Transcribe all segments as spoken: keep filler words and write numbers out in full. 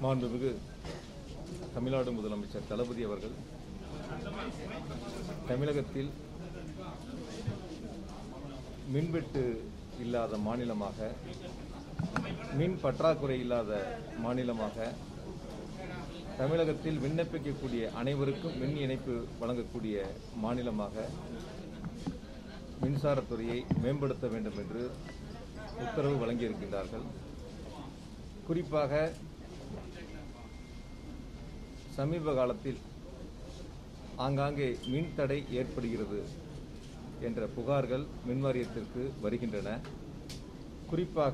மாண்புமிகு தமிழ்நாடு முதலமைச்சர் தளபதி அவர்கள் தமிழகத்தில் மின்வெட்டு இல்லாத மாநிலமாக, மின் பற்றாக்குறை இல்லாத மாநிலமாக, தமிழகத்தில் விண்ணப்பிக்கக்கூடிய அனைவருக்கும் மின் இணைப்பு வழங்கக்கூடிய மாநிலமாக மின்சாரத்துறையை மேம்படுத்த வேண்டும் என்று உத்தரவு வழங்கியிருக்கின்றார்கள். குறிப்பாக சமீப காலத்தில் ஆங்காங்கே மின் தடை ஏற்படுகிறது என்ற புகார்கள் மின்வாரியத்திற்கு வருகின்றன. குறிப்பாக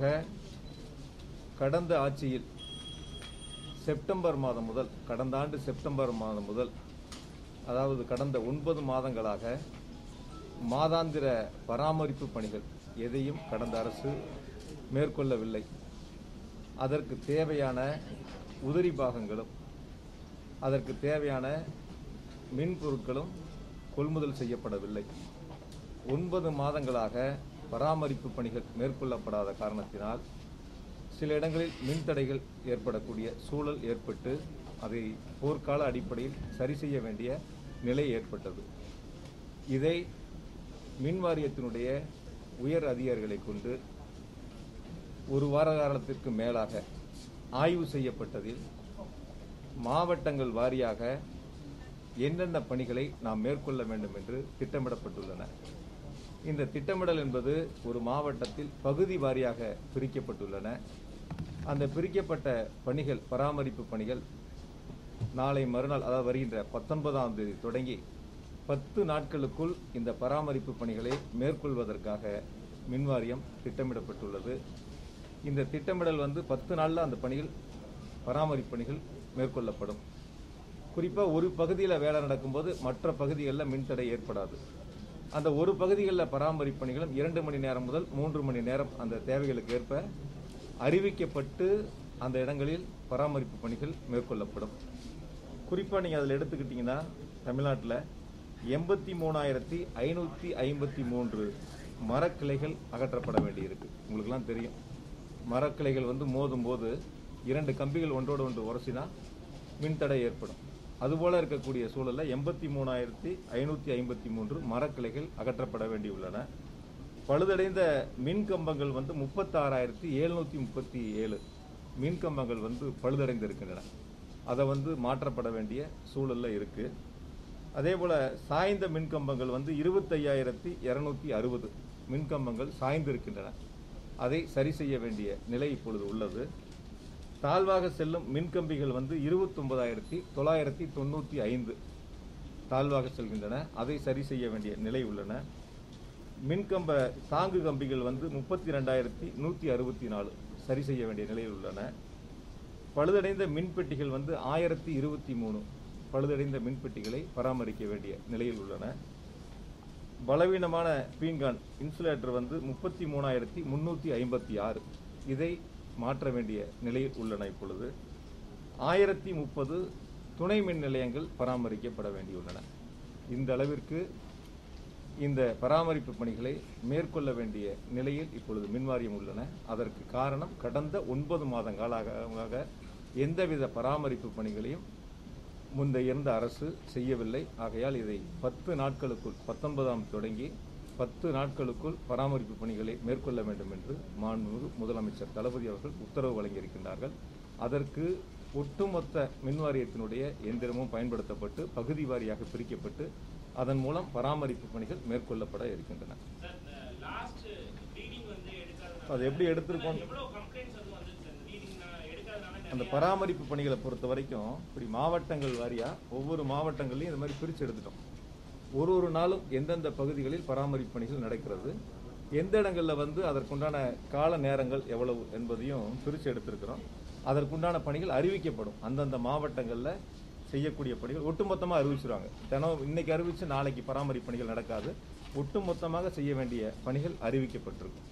கடந்த ஆட்சியில் செப்டம்பர் மாதம் முதல் கடந்த ஆண்டு செப்டம்பர் மாதம் முதல் அதாவது கடந்த ஒன்பது மாதங்களாக மாதாந்திர பராமரிப்பு பணிகள் எதையும் கடந்த அரசு மேற்கொள்ளவில்லை. அதற்கு தேவையான உதிரி பாகங்களும் அதற்கு தேவையான மின்பொருட்களும் கொள்முதல் செய்யப்படவில்லை. ஒன்பது மாதங்களாக பராமரிப்பு பணிகள் மேற்கொள்ளப்படாத காரணத்தினால் சில இடங்களில் மின்தடைகள் ஏற்படக்கூடிய சூழல் ஏற்பட்டு அதை போர்க்கால அடிப்படையில் சரி செய்ய வேண்டிய நிலை ஏற்பட்டது. இதை மின் வாரியத்தினுடைய உயர் அதிகாரிகளை கொண்டு ஒரு வார காலத்திற்கு மேலாக ஆய்வு செய்யப்பட்டதில் மாவட்டங்கள் வாரியாக என்னென்ன பணிகளை நாம் மேற்கொள்ள வேண்டும் என்று திட்டமிடப்பட்டுள்ளன. இந்த திட்டமிடல் என்பது ஒரு மாவட்டத்தில் பகுதி வாரியாக பிரிக்கப்பட்டுள்ளன. அந்த பிரிக்கப்பட்ட பணிகள், பராமரிப்பு பணிகள் நாளை மறுநாள், அதாவது வருகின்ற பத்தொன்பதாம் தேதி தொடங்கி பத்து நாட்களுக்குள் இந்த பராமரிப்பு பணிகளை மேற்கொள்வதற்காக மின்வாரியம் திட்டமிடப்பட்டுள்ளது. இந்த திட்டமிடல் வந்து பத்து நாளில் அந்த பணிகள், பராமரிப்பு பணிகள் மேற்கொள்ளப்படும். குறிப்பாக ஒரு பகுதியில் வேலை நடக்கும்போது மற்ற பகுதிகளில் மின்தடை ஏற்படாது. அந்த ஒரு பகுதிகளில் பராமரிப்பு பணிகளும் இரண்டு மணி நேரம் முதல் மூன்று மணி நேரம் அந்த தேவைகளுக்கு ஏற்ப அறிவிக்கப்பட்டு அந்த இடங்களில் பராமரிப்பு பணிகள் மேற்கொள்ளப்படும். குறிப்பாக நீங்கள் அதில் எடுத்துக்கிட்டிங்கன்னா தமிழ்நாட்டில் எண்பத்தி மூணாயிரத்தி ஐநூற்றி ஐம்பத்தி மூன்று மரக்கிளைகள் அகற்றப்பட வேண்டியிருக்கு. உங்களுக்கெல்லாம் தெரியும், மரக்கிளைகள் வந்து மோதும் போது இரண்டு கம்பிகள் ஒன்றோடு ஒன்று உரசினா மின்தடை ஏற்படும். அதுபோல இருக்கக்கூடிய சூழலில் எண்பத்தி மூணாயிரத்தி ஐநூற்றி ஐம்பத்தி மூன்று மரக்கிளைகள் அகற்றப்பட வேண்டியுள்ளன. பழுதடைந்த மின் கம்பங்கள் வந்து முப்பத்தாறாயிரத்தி எழுநூற்றி முப்பத்தி ஏழு மின் கம்பங்கள் வந்து பழுதடைந்திருக்கின்றன. அதை வந்து மாற்றப்பட வேண்டிய சூழலில் இருக்குது. அதே போல் சாய்ந்த மின்கம்பங்கள் வந்து இருபத்தையாயிரத்தி இரநூத்தி அறுபது மின்கம்பங்கள் சாய்ந்திருக்கின்றன. அதை சரி செய்ய வேண்டிய நிலை இப்பொழுது உள்ளது. தாழ்வாக செல்லும் மின்கம்பிகள் வந்து இருபத்தொன்பதாயிரத்தி தொள்ளாயிரத்தி தொண்ணூற்றி ஐந்து தாழ்வாக செல்கின்றன. அதை சரி செய்ய வேண்டிய நிலை உள்ளன. மின்கம்ப தாங்கு கம்பிகள் வந்து முப்பத்தி ரெண்டாயிரத்தி நூற்றி அறுபத்தி நாலு சரி செய்ய வேண்டிய நிலையில் உள்ளன. பழுதடைந்த மின்பெட்டிகள் வந்து ஆயிரத்தி இருபத்தி மூணு பழுதடைந்த மின்பெட்டிகளை பராமரிக்க வேண்டிய நிலையில் உள்ளன. பலவீனமான பீன்கான் இன்சுலேட்டர் வந்து முப்பத்தி மூணாயிரத்தி முன்னூற்றி ஐம்பத்தி ஆறு இதை மாற்ற வேண்டிய நிலையில் உள்ளன. இப்பொழுது ஆயிரத்தி முப்பது துணை மின் நிலையங்கள் பராமரிக்கப்பட வேண்டியுள்ளன. இந்த அளவிற்கு இந்த பராமரிப்பு பணிகளை மேற்கொள்ள வேண்டிய நிலையில் இப்பொழுது மின்வாரியம் உள்ளன. அதற்கு காரணம் கடந்த ஒன்பது மாதங்களாக எந்தவித பராமரிப்பு பணிகளையும் முந்தைய இருந்த அரசு செய்யவில்லை. ஆகையால் இதை பத்து நாட்களுக்குள், பத்தொன்பதாம் தொடங்கி பத்து நாட்களுக்குள் பராமரிப்பு பணிகளை மேற்கொள்ள வேண்டும் என்று மாண்புமிகு முதலமைச்சர் தளபதி அவர்கள் உத்தரவு வழங்கியிருக்கின்றார்கள். அதற்கு ஒட்டுமொத்த மின்வாரியத்தினுடைய எந்திரமும் பயன்படுத்தப்பட்டு பகுதி வாரியாக பிரிக்கப்பட்டு அதன் மூலம் பராமரிப்பு பணிகள் மேற்கொள்ளப்பட இருக்கின்றன. அது எப்படி எடுத்திருக்கோம்? அந்த பராமரிப்பு பணிகளை பொறுத்த வரைக்கும் இப்படி மாவட்டங்கள் வாரியா ஒவ்வொரு மாவட்டங்களையும் இந்த மாதிரி பிரித்து எடுத்துட்டோம். ஒரு ஒரு நாளும் எந்தெந்த பகுதிகளில் பராமரிப்பு பணிகள் நடக்கிறது, எந்த இடங்களில் வந்து அதற்குண்டான கால நேரங்கள் எவ்வளவு என்பதையும் பிரித்து எடுத்திருக்கிறோம். அதற்குண்டான பணிகள் அறிவிக்கப்படும். அந்தந்த மாவட்டங்களில் செய்யக்கூடிய பணிகள் ஒட்டுமொத்தமாக அறிவிச்சிருவாங்க. தினம் இன்னைக்கு அறிவித்து நாளைக்கு பராமரிப்பு பணிகள் நடக்காது. ஒட்டுமொத்தமாக செய்ய வேண்டிய பணிகள் அறிவிக்கப்பட்டிருக்கும்.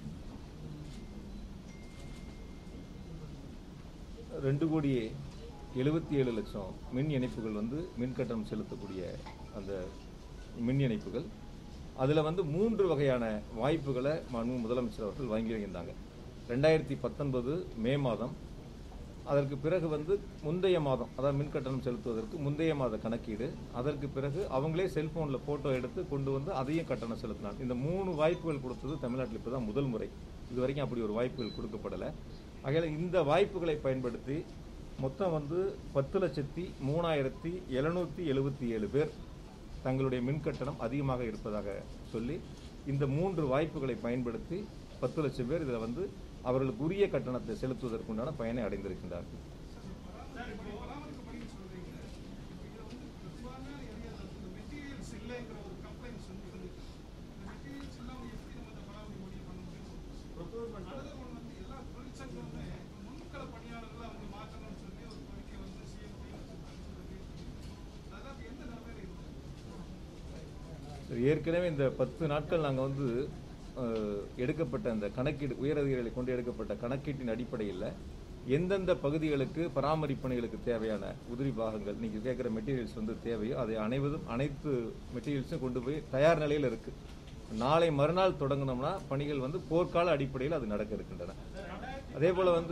ரெண்டு கோடி எழுபத்தி ஏழு லட்சம் மின் இணைப்புகள் வந்து மின் கட்டணம் செலுத்தக்கூடிய அந்த மின் இணைப்புகள். அதில் வந்து மூன்று வகையான வாய்ப்புகளை மாண்புமிகு முதலமைச்சர் அவர்கள் வழங்கியிருந்தாங்க. ரெண்டாயிரத்தி பத்தொன்பது மே மாதம், அதற்கு பிறகு வந்து முந்தைய மாதம், அதாவது மின் கட்டணம் செலுத்துவதற்கு முந்தைய மாத கணக்கீடு, அதற்கு பிறகு அவங்களே செல்போனில் ஃபோட்டோ எடுத்து கொண்டு வந்து அதையும் கட்டணம் செலுத்தினாங்க. இந்த மூணு வாய்ப்புகள் கொடுத்தது தமிழ்நாட்டில் இப்போ தான் முதல் முறை. இது வரைக்கும் அப்படி ஒரு வாய்ப்புகள் கொடுக்கப்படலை. ஆகையால் இந்த வாய்ப்புகளை பயன்படுத்தி மொத்தம் வந்து பத்து லட்சத்தி மூணாயிரத்தி எழுநூற்றி எழுபத்தி ஏழு பேர் தங்களுடைய மின் கட்டணம் அதிகமாக இருப்பதாக சொல்லி இந்த மூன்று வாய்ப்புகளை பயன்படுத்தி பத்து லட்சம் பேர் இதில் வந்து அவர்களுக்கு உரிய கட்டணத்தை செலுத்துவதற்குண்டான பயனை அடைந்திருக்கின்றார்கள். ஏற்கனவே இந்த பத்து நாட்கள் நாங்கள் வந்து எடுக்கப்பட்ட அந்த கணக்கீடு, உயரதிகாரிகளை கொண்டு எடுக்கப்பட்ட கணக்கீட்டின் அடிப்படையில் எந்தெந்த பகுதிகளுக்கு பராமரிப்பு பணிகளுக்கு தேவையான உதிரி பாகங்கள், நீங்கள் கேட்குற மெட்டீரியல்ஸ் வந்து தேவையோ அதை அனைவதும் அனைத்து மெட்டீரியல்ஸும் கொண்டு போய் தயார் நிலையில் இருக்குது. நாளை மறுநாள் தொடங்கினோம்னா பணிகள் வந்து போர்க்கால அடிப்படையில் அது நடக்க இருக்கின்றன. அதே போல் வந்து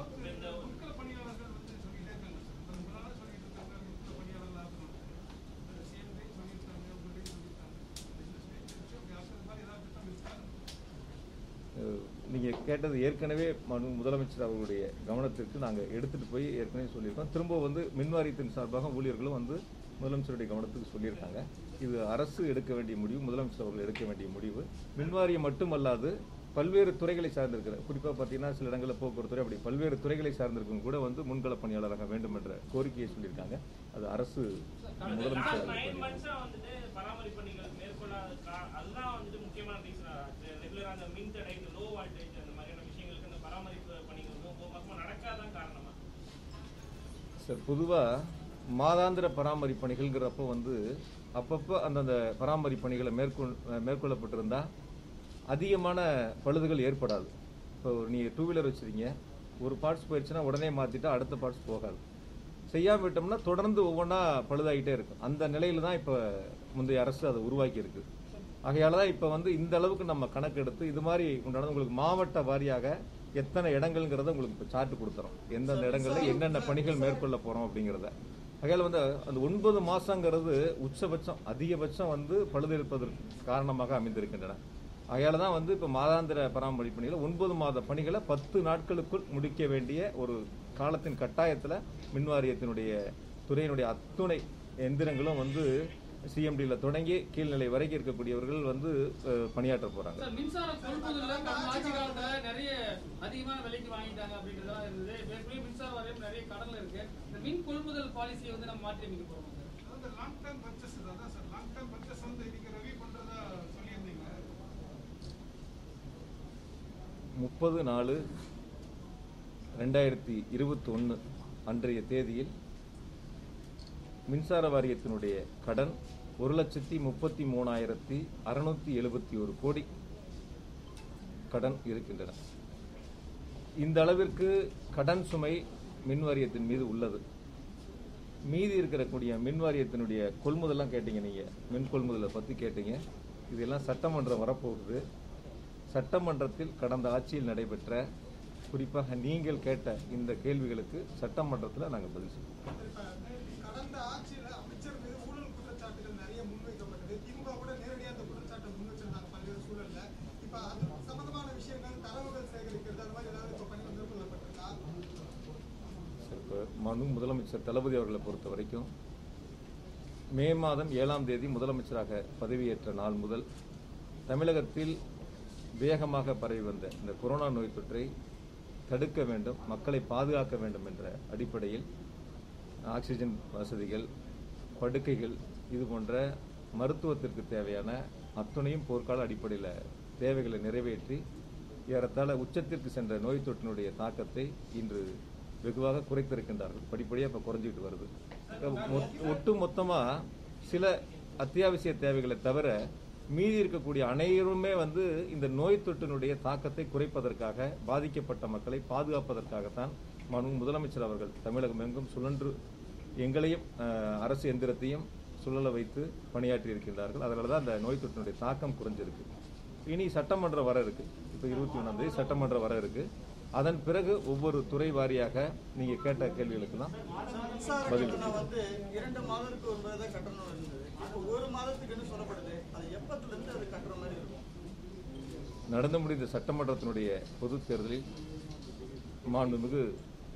நீங்கள் கேட்டது ஏற்கனவே முதலமைச்சர் அவர்களுடைய கவனத்திற்கு நாங்கள் எடுத்துகிட்டு போய் ஏற்கனவே சொல்லியிருக்கோம். திரும்ப வந்து மின்வாரியத்தின் சார்பாக ஊழியர்களும் வந்து முதலமைச்சருடைய கவனத்துக்கு சொல்லியிருக்காங்க. இது அரசு எடுக்க வேண்டிய முடிவு, முதலமைச்சர் அவர்கள் எடுக்க வேண்டிய முடிவு. மின்வாரியம் மட்டுமல்லாது பல்வேறு துறைகளை சார்ந்திருக்கிற, குறிப்பாக பார்த்தீங்கன்னா சில இடங்களில் போக்குவரத்துறை, அப்படி பல்வேறு துறைகளை சார்ந்திருக்கும் கூட வந்து முன்கள பணியாளராக வேண்டும் என்ற கோரிக்கையை சொல்லியிருக்காங்க. அது அரசு முதலமைச்சர் சார். பொதுவாக மாதாந்திர பராமரிப்பு பணிகள்ங்கிறப்போ வந்து அப்பப்போ அந்தந்த பராமரிப்பு பணிகளை மேற்கொள் மேற்கொள்ளப்பட்டிருந்தால் அதிகமான பழுதுகள் ஏற்படாது. இப்போ நீங்கள் டூ வீலர் வச்சுருக்கீங்க, ஒரு பார்ட்ஸ் போயிடுச்சுன்னா உடனே மாற்றிட்டா அடுத்த பார்ட்ஸ் போகாது. செய்யாமல் விட்டோம்னா தொடர்ந்து ஒவ்வொன்றா பழுதாகிட்டே இருக்கும். அந்த நிலையில் தான் இப்போ முந்தைய அரசு அதை உருவாக்கி இருக்குது. ஆகையால் தான் இப்போ வந்து இந்த அளவுக்கு நம்ம கணக்கெடுத்து இது மாதிரி உண்டானது உங்களுக்கு மாவட்ட வாரியாக எத்தனை இடங்கள்ங்கிறத உங்களுக்கு இப்போ சார்ட்டு கொடுத்துறோம். எந்தெந்த இடங்களில் என்னென்ன பணிகள் மேற்கொள்ள போகிறோம் அப்படிங்கிறத. ஆகையால் வந்து அந்த ஒன்பது மாதங்கிறது உச்சபட்சம், அதிகபட்சம் வந்து பழுது இருப்பதற்கு காரணமாக அமைந்திருக்கின்றன. ஆகையால் தான் வந்து இப்போ மாதாந்திர பராமரிப்பு பணிகளை ஒன்பது மாத பணிகளை பத்து நாட்களுக்குள் முடிக்க வேண்டிய ஒரு காலத்தின் கட்டாயத்தில் மின்வாரியத்தினுடைய துறையினுடைய அத்துணை எந்திரங்களும் வந்து சிஎம்டியில் தொடங்கி கீழ்நிலை வரைக்கும் இருக்கக்கூடியவர்கள் வந்து பணியாற்ற போறாங்க. மின்சார கொள்முதல்ல ஆட்சி காலத்துல நிறைய அதிகமான விலைக்கு வாங்கிட்டாங்க அப்படின்றதெல்லாம் இருந்தது. மின்சார வாரியம் நிறைய கடன்ல இருக்கு. இந்த மின் கொள்முதல் பாலிசியை வந்து நம்ம மாற்றி அமைக்க போறோம். அந்த லாங் டர்ம் பர்ச்சேஸ் அதான் சார், லாங் டர்ம் பர்ச்சேஸ் வந்து நீங்க ரிவ்யூ பண்றதா சொல்லியிருந்தீங்க. முப்பது நாலு ரெண்டாயிரத்தி இருபத்தி ஒன்று அன்றைய தேதியில் மின்சார வாரியத்தினுடைய கடன் ஒரு லட்சத்தி முப்பத்தி மூணாயிரத்தி அறுநூத்தி எழுபத்தி ஒரு கோடி கடன் இருக்கின்றன. இந்த அளவிற்கு கடன் சுமை மின் வாரியத்தின் மீது உள்ளது. மீதி இருக்கக்கூடிய மின் வாரியத்தினுடைய கொள்முதலாம் கேட்டீங்க, நீங்க மின் கொள்முதலை பற்றி கேட்டீங்க. இதெல்லாம் சட்டமன்றம் வரப்போகுது. சட்டமன்றத்தில் கடந்த ஆட்சியில் நடைபெற்ற, குறிப்பாக நீங்கள் கேட்ட இந்த கேள்விகளுக்கு சட்டமன்றத்தில் நாங்கள் பதில் சொல்லுவோம். கடந்த ஆட்சியில் அமைச்சர் மீது ஊழல் குற்றச்சாட்டுகள் நிறைய முன்வைக்கப்பட்டது. திமுக கூட நேரடியாக அந்த குற்றச்சாட்டை முன்வச்சிருந்தாங்க பல்வேறு சூழல்ல. இப்ப அது சம்பந்தமான விஷயங்கள், தரவுகள் சேகரிக்கிறது, அது மாதிரி ஏதாவது இப்போ பணி மேற்கொள்ளப்பட்டிருக்கா? இப்போ மனு முதலமைச்சர் தளபதி அவர்களை பொறுத்த வரைக்கும் மே மாதம் ஏழாம் தேதி முதலமைச்சராக பதவியேற்ற நாள் முதல் தமிழகத்தில் வேகமாக பரவி வந்த இந்த கொரோனா நோய் தொற்றை தடுக்க வேண்டும், மக்களை பாதுகாக்க வேண்டும் என்ற அடிப்படையில் ஆக்சிஜன் வசதிகள், படுக்கைகள், இது போன்ற மருத்துவத்திற்கு தேவையான அத்துணையும் போர்க்கால அடிப்படையில் தேவைகளை நிறைவேற்றி ஏறத்தாழ உச்சத்திற்கு சென்ற நோய் தொற்றினுடைய தாக்கத்தை இன்று வெகுவாக குறைத்திருக்கின்றார்கள். படிப்படியாக இப்போ குறைஞ்சிட்டு வருது. ஒட்டு மொத்தமாக சில அத்தியாவசிய தேவைகளை தவிர மீதி இருக்கக்கூடிய அனைவருமே வந்து இந்த நோய் தொற்றினுடைய தாக்கத்தை குறைப்பதற்காக, பாதிக்கப்பட்ட மக்களை பாதுகாப்பதற்காகத்தான் மாண்பு முதலமைச்சர் அவர்கள் தமிழகம் எங்கும் சுழன்று எங்களையும் அரசு எந்திரத்தையும் சுழல வைத்து பணியாற்றி இருக்கின்றார்கள். அதனால தான் அந்த நோய் தொற்றினுடைய தாக்கம் குறைஞ்சிருக்கு. இனி சட்டமன்றம் வர இருக்கு. இப்போ இருபத்தி ஒன்றாம் தேதி சட்டமன்றம் வர இருக்கு. அதன் பிறகு ஒவ்வொரு துறை வாரியாக நீங்க கேட்ட கேள்விகளுக்கெல்லாம் பதில். வந்து இரண்டு மாதத்துக்கு ஒரு முறை தான் கட்டணம் இருந்தது. இப்போ ஒரு மாதத்துக்குன்னு சொல்லப்படுது. அது எப்பத்துல இருந்து அது கட்டுற மாதிரி இருக்கும்? நடந்து முடிந்த சட்டமன்றத்தினுடைய பொது தேர்தலில் மாண்புமிகு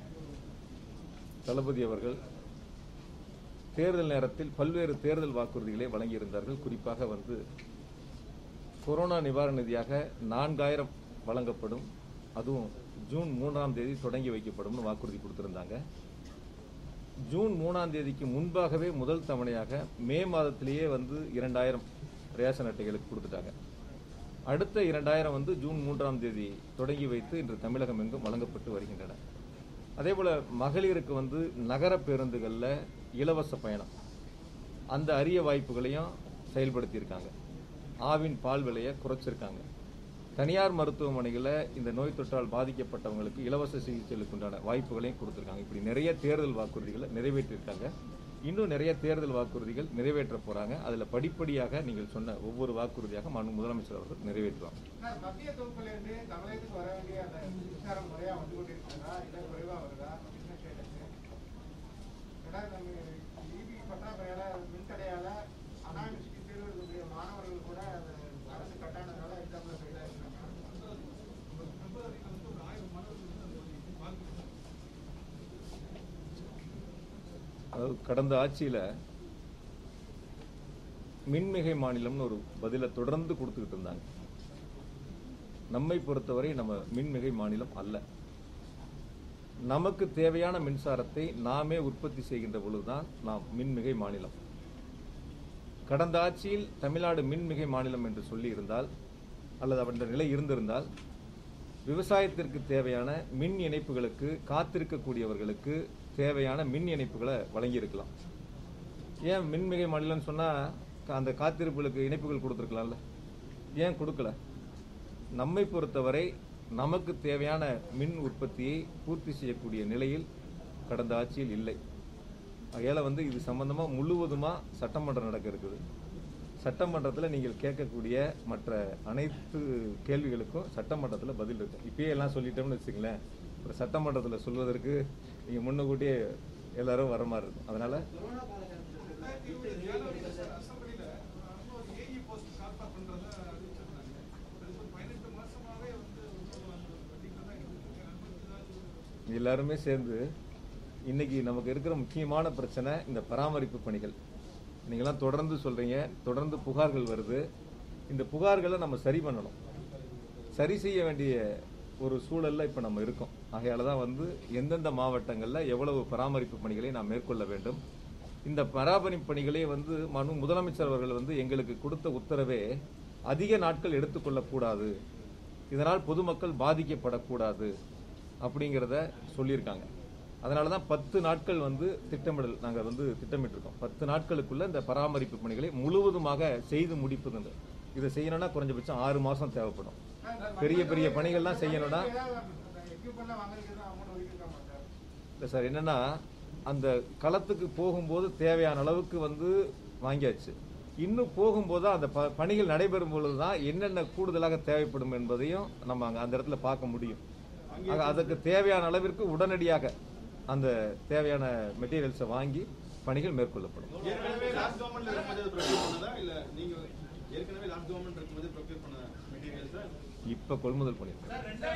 தளபதி அவர்கள் தேர்தல் நேரத்தில் பல்வேறு தேர்தல் வாக்குறுதிகளை வழங்கியிருந்தார்கள். குறிப்பாக வந்து கொரோனா நிவாரண நிதியாக நான்காயிரம் வழங்கப்படும், அதுவும் ஜூன் மூன்றாம் தேதி தொடங்கி வைக்கப்படும் வாக்குறுதி கொடுத்திருந்தாங்க. ஜூன் மூணாம் தேதிக்கு முன்பாகவே முதல் தவணையாக மே மாதத்திலேயே வந்து இரண்டாயிரம் ரேஷன் அட்டைகளுக்கு கொடுத்துட்டாங்க. அடுத்த இரண்டாயிரம் வந்து ஜூன் மூன்றாம் தேதி தொடங்கி வைத்து இன்று தமிழகம் எங்கும் வழங்கப்பட்டு வருகின்றன. அதே போல மகளிருக்கு வந்து நகர பேருந்துகளில் இலவச பயணம், அந்த அரிய வாய்ப்புகளையும் செயல்படுத்தியிருக்காங்க. ஆவின் பால் விலையை குறைச்சிருக்காங்க. தனியார் மருத்துவமனைகளில் இந்த நோய் தொற்றால் பாதிக்கப்பட்டவங்களுக்கு இலவச சிகிச்சைகளுக்கு உண்டான வாய்ப்புகளையும் கொடுத்துருக்காங்க. இப்படி நிறைய தேர்தல் வாக்குறுதிகளை நிறைவேற்றியிருக்காங்க. இன்னும் நிறைய தேர்தல் வாக்குறுதிகள் நிறைவேற்ற போறாங்க. அதுல படிப்படியாக நீங்கள் சொன்ன ஒவ்வொரு வாக்குறுதியாக மாண்பு முதலமைச்சர் அவர்கள் நிறைவேற்றுவாங்க. மத்திய தொகுப்பிலிருந்து தமிழகத்துக்கு வர வேண்டிய அந்த மின்சாரம் முறையா வந்து கொண்டிருக்கிறதா, இல்லை குறைவா வருதா? என்ன ஸ்டேட்டஸ்? ஈபி பற்றாக்குறையால, மின்தடையால அனாமிஸ்க்கு தேர்வு மாணவர்கள் கூட அரசு கட்டானதால எக்ஸாம்ல ஃபெயில் ஆயிருக்காங்க. அதாவது கடந்த ஆட்சியில மின்மிகை மாநிலம்னு ஒரு பதிலை தொடர்ந்து கொடுத்துக்கிட்டு இருந்தாங்க. நம்மை பொறுத்தவரை நம்ம மின்மிகை மாநிலம் அல்ல. நமக்கு தேவையான மின்சாரத்தை நாமே உற்பத்தி செய்கின்ற பொழுதுதான் நாம் மின்மிகை மாநிலம். கடந்த ஆட்சியில் தமிழ்நாடு மின்மிகை மாநிலம் என்று சொல்லி இருந்தால் அல்லது அவருடைய நிலை இருந்திருந்தால் விவசாயத்திற்கு தேவையான மின் இணைப்புகளுக்கு காத்திருக்கக்கூடியவர்களுக்கு தேவையான மின் இணைப்புகளை வழங்கியிருக்கலாம். ஏன் மின்மிகை மாநிலம்னு சொன்னால் அந்த காத்திருப்புகளுக்கு இணைப்புகள் கொடுத்துருக்கலாம்ல, ஏன் கொடுக்கல? நம்மை பொறுத்தவரை நமக்கு தேவையான மின் உற்பத்தியை பூர்த்தி செய்யக்கூடிய நிலையில் கடந்த ஆட்சியில் இல்லை. ஆகையால் வந்து இது சம்பந்தமாக முழுவதுமாக சட்டமன்றம் நடக்க இருக்குது. சட்டமன்றத்தில் நீங்கள் கேட்கக்கூடிய மற்ற அனைத்து கேள்விகளுக்கும் சட்டமன்றத்தில் பதில் இருக்கு. இப்பயே எல்லாம் சொல்லிட்டோம்னு வச்சுங்களேன், ஒரு சட்டமன்றத்தில் சொல்வதற்கு நீங்கள் முன்னக்கூட்டியே எல்லாரும் வர மாதிரி இருக்கும். அதனால எல்லாருமே சேர்ந்து இன்னைக்கு நமக்கு இருக்கிற முக்கியமான பிரச்சனை இந்த பராமரிப்பு பணிகள். நீங்களாம் தொடர்ந்து சொல்றீங்க, தொடர்ந்து புகார்கள் வருது. இந்த புகார்களை நம்ம சரி பண்ணணும். சரி செய்ய வேண்டிய ஒரு சூழல்ல இப்ப நம்ம இருக்கோம். ஆகையால தான் வந்து எந்தெந்த மாவட்டங்கள்ல எவ்வளவு பராமரிப்பு பணிகளை நாம் மேற்கொள்ள வேண்டும். இந்த பராமரிப்பு பணிகளே வந்து மனு முதலமைச்சர் அவர்கள் வந்து எங்களுக்கு கொடுத்த உத்தரவே அதிக நாட்கள் எடுத்துக்கொள்ளக்கூடாது, இதனால் பொதுமக்கள் பாதிக்கப்படக்கூடாது அப்படிங்கிறத சொல்லியிருக்காங்க. அதனால தான் பத்து நாட்கள் வந்து திட்டமிடல் நாங்கள் வந்து திட்டமிட்டிருக்கோம். பத்து நாட்களுக்குள்ள இந்த பராமரிப்பு பணிகளை முழுவதுமாக செய்து முடிப்பது. இதை செய்யணும்னா குறைஞ்சபட்சம் ஆறு மாசம் தேவைப்படும். பெரிய பெரிய பணிகள்லாம் செய்யணும்னா இல்லை சார், என்னன்னா அந்த களத்துக்கு போகும்போது தேவையான அளவுக்கு வந்து வாங்கியாச்சு. இன்னும் போகும்போது அந்த பணிகள் நடைபெறும் பொழுதுதான் என்னென்ன கூடுதலாக தேவைப்படும் என்பதையும் நம்ம அங்கே அந்த இடத்துல பார்க்க முடியும். அதுக்கு தேவையான அளவிற்கு உடனடியாக அந்த தேவையான மெட்டீரியல்ஸை வாங்கி பணிகள் மேற்கொள்ளப்படும். இப்ப கொள்முதல் பண்ணிருக்கோம்.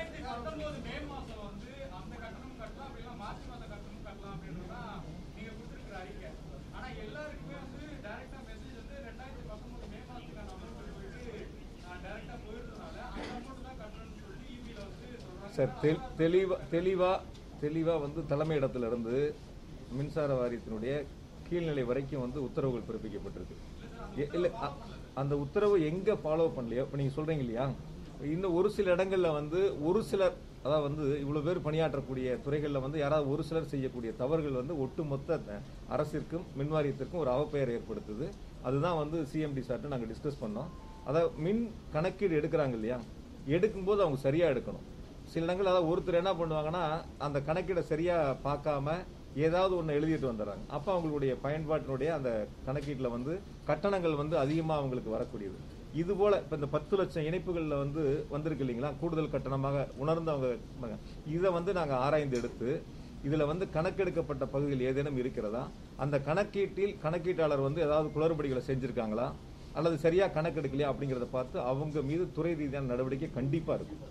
சார் தெளிவா தெளிவா தெளிவா வந்து தலைமையிடத்துல இருந்து மின்சார வாரியத்தினுடைய கீழ்நிலை வரைக்கும் வந்து உத்தரவுகள் பிறப்பிக்கப்பட்டிருக்கு. இல்ல அந்த உத்தரவு எங்க ஃபாலோ பண்ணலையோ, இப்ப நீங்க சொல்றீங்க இல்லையா, இன்னும் ஒரு சில இடங்கள்ல வந்து ஒரு சிலர், அதாவது வந்து இவ்வளவு பேர் பணியாற்றக்கூடிய துறைகள்ல வந்து யாராவது ஒரு சிலர் செய்யக்கூடிய தவறுகள் வந்து ஒட்டுமொத்த அரசிற்கும் மின்வாரியத்திற்கும் ஒரு அவப்பெயர் ஏற்படுத்துது. அதுதான் வந்து சிஎம்டி சார்ட்டு நாங்க டிஸ்கஸ் பண்ணோம். அதாவது மின் கணக்கீடு எடுக்கிறாங்க இல்லையா, எடுக்கும்போது அவங்க சரியா எடுக்கணும். சில இடங்கள் அதாவது ஒருத்தர் என்ன பண்ணுவாங்கன்னா அந்த கணக்கீடை சரியா பார்க்காம ஏதாவது ஒன்று எழுதிட்டு வந்துடுறாங்க. அப்போ அவங்களுடைய பயன்பாட்டினுடைய அந்த கணக்கீட்டில் வந்து கட்டணங்கள் வந்து அதிகமாக அவங்களுக்கு வரக்கூடியது. இது போல இப்போ இந்த பத்து லட்சம் இணைப்புகளில் வந்து வந்திருக்கு இல்லைங்களா, கூடுதல் கட்டணமாக உணர்ந்து அவங்க இதை வந்து நாங்கள் ஆராய்ந்து எடுத்து இதில் வந்து கணக்கெடுக்கப்பட்ட பகுதிகள் ஏதேனும் இருக்கிறதா, அந்த கணக்கீட்டில் கணக்கீட்டாளர் வந்து ஏதாவது குளறுபடிகளை செஞ்சுருக்காங்களா அல்லது சரியா கணக்கெடுக்கலையா அப்படிங்கிறத பார்த்து அவங்க மீது துறை ரீதியான நடவடிக்கை கண்டிப்பாக இருக்கும்.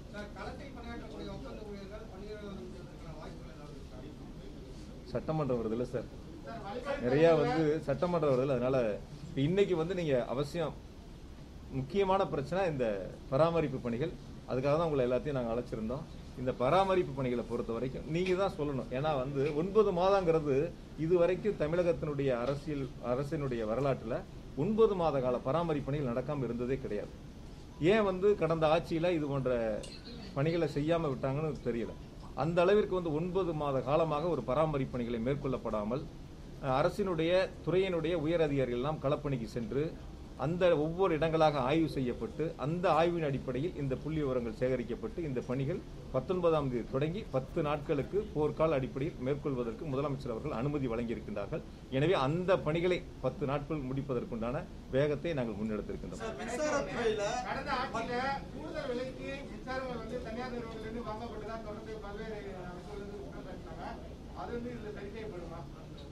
சட்டமன்றம் வருது இல்லை சார், நிறைய வந்து சட்டமன்றம் வருது. அதனால இப்போ இன்னைக்கு வந்து நீங்க அவசியம் முக்கியமான பிரச்சனை இந்த பராமரிப்பு பணிகள். அதுக்காக தான் உங்களை எல்லாத்தையும் நாங்கள் அழைச்சிருந்தோம். இந்த பராமரிப்பு பணிகளை பொறுத்த வரைக்கும் நீங்க தான் சொல்லணும். ஏன்னா வந்து ஒன்பது மாதங்கிறது இது வரைக்கும் தமிழகத்தினுடைய அரசியல் அரசினுடைய வரலாற்றில் ஒன்பது மாத கால பராமரிப்பு பணிகள் நடக்காமல் இருந்ததே கிடையாது. ஏன் வந்து கடந்த ஆட்சியில் இது போன்ற பணிகளை செய்யாமல் விட்டாங்கன்னு தெரியல. அந்த அளவிற்கு வந்து ஒன்பது மாத காலமாக ஒரு பராமரிப்பு பணிகளை மேற்கொள்ளப்படாமல் அரசினுடைய துறையினுடைய உயர் அதிகாரிகள் எல்லாம் களப்பணிக்கு சென்று அந்த ஒவ்வொரு இடங்களாக ஆய்வு செய்யப்பட்டு அந்த ஆய்வின் அடிப்படையில் இந்த புள்ளி விவரங்கள் சேகரிக்கப்பட்டு இந்த பணிகள் பத்தொன்பதாம் தேதி தொடங்கி பத்து நாட்களுக்கு போர்க்கால அடிப்படையில் மேற்கொள்வதற்கு முதலமைச்சர் அவர்கள் அனுமதி வழங்கியிருக்கின்றார்கள். எனவே அந்த பணிகளை பத்து நாட்கள் முடிப்பதற்குண்டான வேகத்தை நாங்கள் முன்னெடுத்திருக்கின்றோம். கடந்த ஆட்சியில கூடுதல் விலைக்கு மின்சாரங்கள் வந்து தனியார் நிறுவனங்களிலிருந்து வாங்கப்பட்டுதான் தொடர்ந்து பல்வேறு அமைப்புகளிலிருந்து குற்றம் சாட்டினாங்க. அது வந்து இதுல சரி செய்யப்படுமா?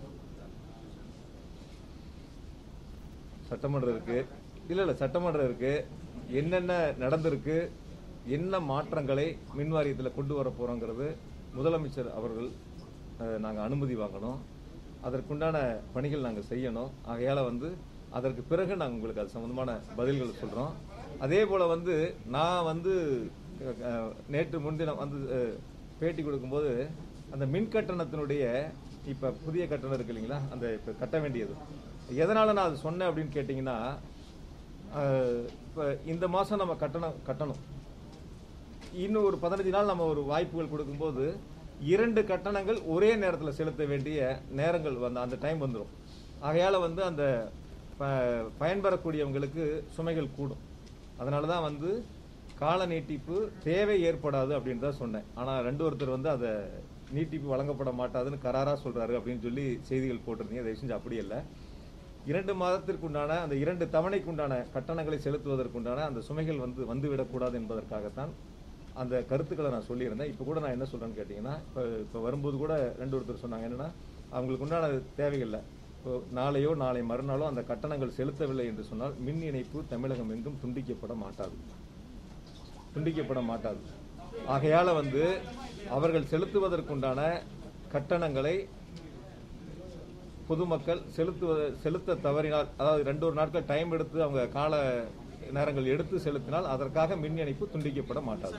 சட்டமன்றம் இருக்கு, இல்ல இல்ல சட்டமன்றம் இருக்கு. என்னென்ன நடந்திருக்கு, என்ன மாற்றங்களை மின் வாரியத்தில் கொண்டு வர போறோங்கிறது முதலமைச்சர் அவர்கள் நாங்கள் அனுமதி வாங்கணும். அதற்குண்டான பணிகள் நாங்கள் செய்யணும். ஆகையால வந்து அதற்கு பிறகு நாங்கள் உங்களுக்கு அது சம்பந்தமான பதில்கள் சொல்றோம். அதே போல வந்து நான் வந்து நேற்று முன்தினம் வந்து பேட்டி கொடுக்கும்போது அந்த மின் கட்டணத்தினுடைய இப்ப புதிய கட்டணம் இருக்கு இல்லைங்களா, அந்த இப்ப கட்ட வேண்டியது எதனால நான் அது சொன்னேன் அப்படின்னு கேட்டீங்கன்னா, இப்ப இந்த மாசம் நம்ம கட்டணம் கட்டணும், இன்னும் ஒரு பதினஞ்சு நாள் நம்ம ஒரு வாய்ப்புகள் கொடுக்கும்போது இரண்டு கட்டணங்கள் ஒரே நேரத்தில் செலுத்த வேண்டிய நேரங்கள் வந்து அந்த டைம் வந்துடும். ஆகையால வந்து அந்த பயன்பெறக்கூடியவங்களுக்கு சுமைகள் கூடும். அதனால தான் வந்து கால நீட்டிப்பு தேவை ஏற்படாது அப்படின்னு தான் சொன்னேன். ஆனால் ரெண்டு ஒருத்தர் வந்து அதை நீட்டிப்பு வழங்கப்பட மாட்டாதுன்னு கராரா சொல்றாரு அப்படின்னு சொல்லி செய்திகள் போட்டிருந்தீங்க. தயவு செஞ்சு அப்படி இல்லை. இரண்டு மாதத்திற்குண்டான அந்த இரண்டு தவணைக்குண்டான கட்டணங்களை செலுத்துவதற்குண்டான அந்த சுமைகள் வந்து வந்துவிடக்கூடாது என்பதற்காகத்தான் அந்த கருத்துக்களை நான் சொல்லியிருந்தேன். இப்போ கூட நான் என்ன சொல்றேன்னு கேட்டீங்கன்னா, இப்போ இப்போ வரும்போது கூட ரெண்டு ஒருத்தர் சொன்னாங்க என்னன்னா, அவங்களுக்கு உண்டான தேவையில்லை, இப்போ நாளையோ நாளை மறுநாளோ அந்த கட்டணங்கள் செலுத்தவில்லை என்று சொன்னால் மின் இணைப்பு தமிழகம் எங்கும் துண்டிக்கப்பட மாட்டாது துண்டிக்கப்பட மாட்டாது ஆகையால வந்து அவர்கள் செலுத்துவதற்குண்டான கட்டணங்களை பொதுமக்கள் செலுத்துவ செலுத்த தவறினால், அதாவது ரெண்டு ஒரு நாட்கள் டைம் எடுத்து அவங்க கால நேரங்கள் எடுத்து செலுத்தினால் அதற்காக மின் இணைப்பு துண்டிக்கப்பட மாட்டாது.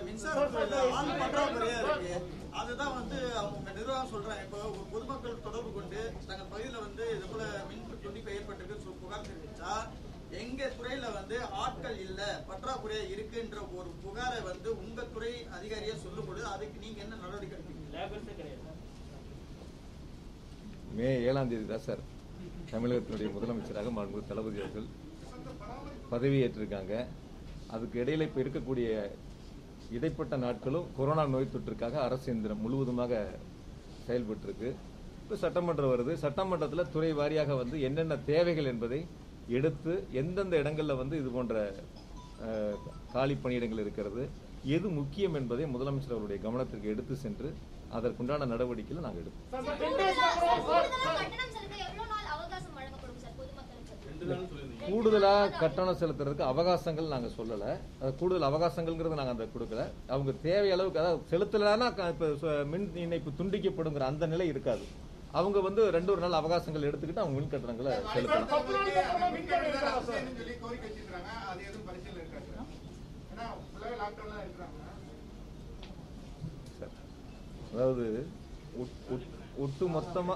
அதுதான் வந்து அவங்க நிர்வாகம் சொல்றாங்க. இப்போ பொதுமக்கள் தொடர்பு கொண்டு தங்கள் பகுதியில் வந்து இது போல மின் துண்டிப்பு ஏற்பட்டிருக்கு புகார் தெரிவிச்சா எங்க துறையில வந்து ஆட்கள் இல்ல பற்றாக்குறையா இருக்குன்ற ஒரு புகாரை வந்து உங்க துறை அதிகாரியா சொல்லும் பொழுது அதுக்கு நீங்க என்ன நடவடிக்கை எடுப்பீங்க? மே ஏழாம் தேதி தான் சார் தமிழகத்தினுடைய முதலமைச்சராக மாண்புமிகு தளபதி அவர்கள் பதவியேற்றிருக்காங்க. அதுக்கு இடையில இப்ப இருக்கக்கூடிய இடைப்பட்ட நாட்களும் கொரோனா நோய் தொற்றுக்காக அரசு இயந்திரம் முழுவதுமாக செயல்பட்டு இருக்கு. இப்போ சட்டமன்றம் வருது. சட்டமன்றத்தில் துறை வாரியாக வந்து என்னென்ன தேவைகள் என்பதை எடுத்து எந்தெந்த இடங்கள்ல வந்து இது போன்ற காலி பணியிடங்கள் இருக்கிறது, எது முக்கியம் என்பதை முதலமைச்சர் அவருடைய கவனத்திற்கு எடுத்து சென்று அதற்குண்டான நடவடிக்கைகளை நாங்கள் எடுப்போம். கூடுதலா கட்டணம் செலுத்துறதுக்கு அவகாசங்கள் நாங்க சொல்லல. கூடுதல் அவகாசங்கள்ங்கிறது நாங்க அந்த கொடுக்கல. அவங்க தேவை அளவுக்கு, அதாவது செலுத்தலன்னா இப்ப மின் இணைப்பு துண்டிக்கப்படுங்கிற அந்த நிலை இருக்காது. அவங்க வந்து ரெண்டு ஒரு நாள் அவகாசங்கள் எடுத்துக்கிட்டு அவங்க மின் கட்டணங்களை செலுத்தலாம். அதாவது ஒட்டு மொத்தமா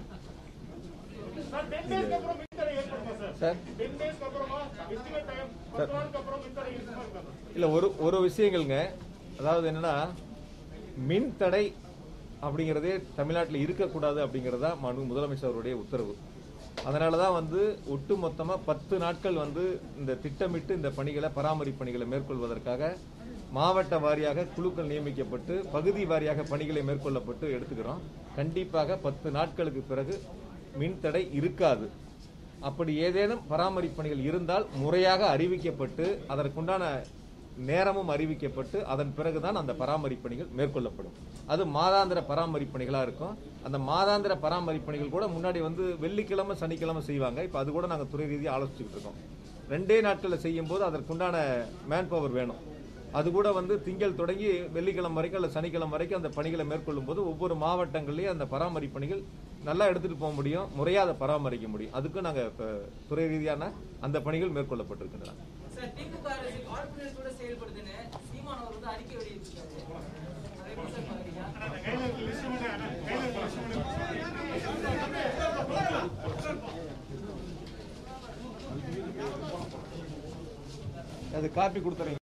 இல்ல ஒரு ஒரு விஷயங்கள்ங்க, அதாவது என்னன்னா மின் தடை அப்படிங்கறதே தமிழ்நாட்டில் இருக்கக்கூடாது அப்படிங்கறதா மாண்பு முதலமைச்சர் அவருடைய உத்தரவு. அதனாலதான் வந்து ஒட்டு மொத்தமா பத்து நாட்கள் வந்து இந்த திட்டமிட்டு இந்த பணிகளை பராமரிப்பு பணிகளை மேற்கொள்வதற்காக மாவட்ட வாரியாக குழுக்கள் நியமிக்கப்பட்டு பகுதி வாரியாக பணிகளை மேற்கொள்ளப்பட்டு எடுத்துக்கிறோம். கண்டிப்பாக பத்து நாட்களுக்கு பிறகு மின்தடை இருக்காது. அப்படி ஏதேனும் பராமரிப்பு பணிகள் இருந்தால் முறையாக அறிவிக்கப்பட்டு அதற்குண்டான நேரமும் அறிவிக்கப்பட்டு அதன் பிறகுதான் அந்த பராமரிப்பு பணிகள் மேற்கொள்ளப்படும். அது மாதாந்திர பராமரிப்பு பணிகளாக இருக்கும். அந்த மாதாந்திர பராமரிப்பு பணிகள் கூட முன்னாடி வந்து வெள்ளிக்கிழமை சனிக்கிழமை செய்வாங்க. இப்போ அது கூட நாங்கள் துறை ரீதியாக ஆலோசிச்சுட்டு இருக்கோம். ரெண்டே நாட்களில் செய்யும் போது அதற்குண்டான மேன் பவர் வேணும். அது கூட வந்து திங்கள் தொடங்கி வெள்ளிக்கிழமை வரைக்கும் அல்ல சனிக்கிழமை வரைக்கும் அந்த பணிகளை மேற்கொள்ளும் போது ஒவ்வொரு மாவட்டங்கள்லேயும் அந்த பராமரிப்பு பணிகள் நல்லா எடுத்துகிட்டு போக முடியும், முறையாக அதை பராமரிக்க முடியும். அதுக்கும் நாங்கள் இப்போ துறை ரீதியான அந்த பணிகள் மேற்கொள்ளப்பட்டிருக்கின்றன. திமுக அரசு கார்ப்பரேட்டோட செயல்படுதுன்னு சீமான் அவர் வந்து அறிக்கை வெளியிட்டிருக்காரு. அது காப்பி கொடுத்துறீங்க.